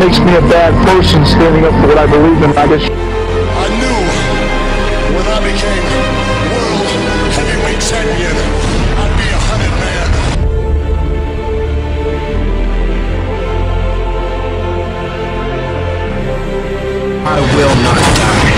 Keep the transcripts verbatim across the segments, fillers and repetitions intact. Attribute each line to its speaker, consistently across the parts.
Speaker 1: makes me a bad person standing up for what I believe in. I just
Speaker 2: I knew when I became world heavyweight champion, I'd be a hundred man.
Speaker 3: I will not die.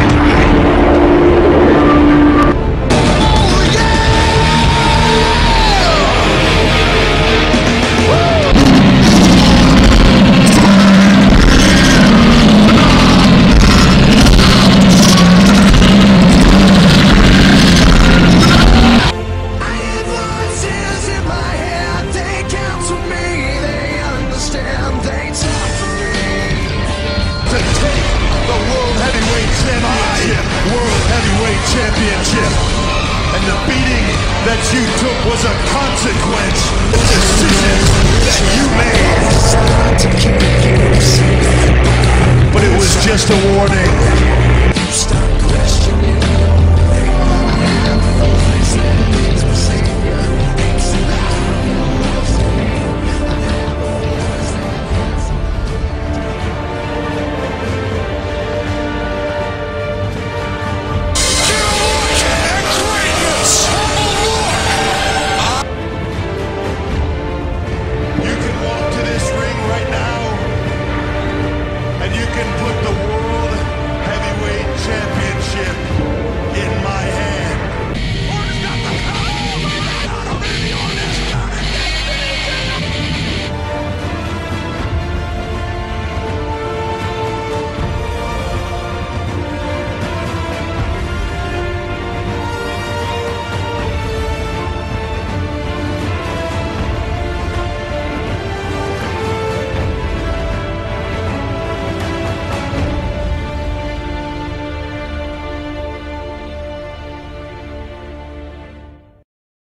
Speaker 2: Championship, and the beating that you took was a consequence, a decision that you made. But it was just a warning. You stop questioning you can walk to this ring right now, and you can put the